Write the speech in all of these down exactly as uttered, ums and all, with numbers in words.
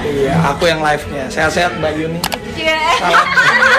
Iya, aku yang live-nya. Sehat-sehat Mbak Yuni. Iya. Salam.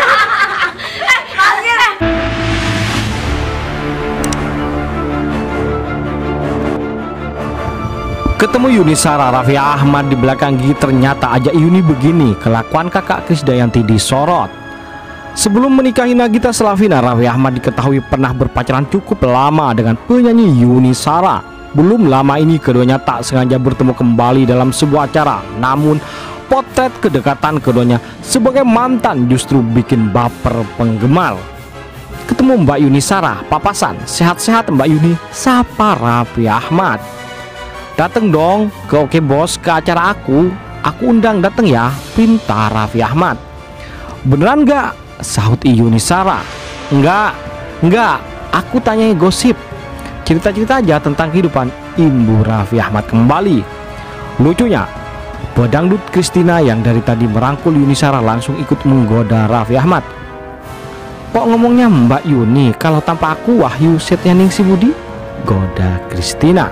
Ketemu Yuni Sara, Raffi Ahmad di belakang gigi ternyata ajak Yuni begini, kelakuan kakak Krisdayanti disorot. Sebelum menikahi Nagita Slavina, Raffi Ahmad diketahui pernah berpacaran cukup lama dengan penyanyi Yuni Sara. Belum lama ini keduanya tak sengaja bertemu kembali dalam sebuah acara. Namun potret kedekatan keduanya sebagai mantan justru bikin baper penggemar. Ketemu Mbak Yuni Sara, papasan, sehat-sehat Mbak Yuni, sapa Raffi Ahmad. Dateng dong ke Oke Bos ke acara aku, aku undang dateng ya, pinta Raffi Ahmad. Beneran gak? Sahut Yuni Sara. Enggak, enggak, aku tanyai gosip, cerita-cerita aja tentang kehidupan, imbuh Raffi Ahmad kembali. Lucunya, pedangdut Christina yang dari tadi merangkul Yuni Sara langsung ikut menggoda Raffi Ahmad. Kok ngomongnya Mbak Yuni, kalau tanpa aku Wahyu Setyaningsih Budi? Goda Christina.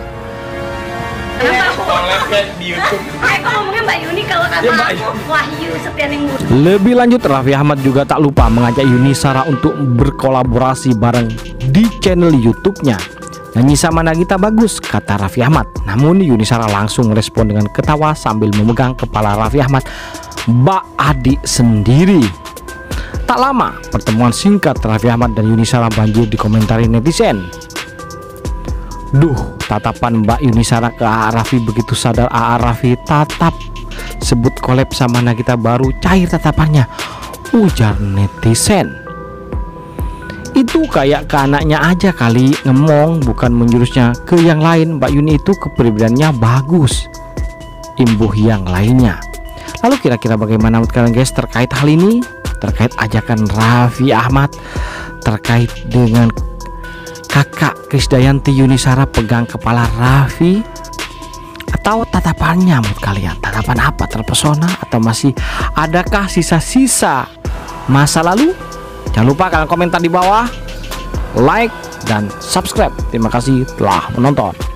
Di YouTube. Aku ngomongnya Mbak Yuni kalau kata Ya, Mbak aku Wahyu Setyaningsih Budi. Lebih lanjut, Raffi Ahmad juga tak lupa mengajak Yuni Sara untuk berkolaborasi bareng di channel YouTube-nya. Nyanyi sama Nagita bagus, kata Raffi Ahmad. Namun Yuni Sara langsung respon dengan ketawa sambil memegang kepala Raffi Ahmad. Mbak adik sendiri. Tak lama, pertemuan singkat Raffi Ahmad dan Yuni Sara banjir dikomentari netizen. Duh, tatapan Mbak Yuni Sara ke A A Raffi begitu sadar A A Raffi tatap. Sebut collab sama Nagita baru cair tatapannya, ujar netizen. Itu kayak ke anaknya aja kali ngemong, bukan menjurusnya ke yang lain. Mbak Yuni itu kepribadiannya bagus, imbuh yang lainnya. Lalu kira-kira bagaimana menurut kalian guys terkait hal ini? Terkait ajakan Raffi Ahmad terkait dengan kakak Krisdayanti Yuni Sara pegang kepala Raffi, atau tatapannya menurut kalian? Tatapan apa? Terpesona atau masih adakah sisa-sisa masa lalu? Jangan lupa kalian komentar di bawah, like dan subscribe. Terima kasih telah menonton.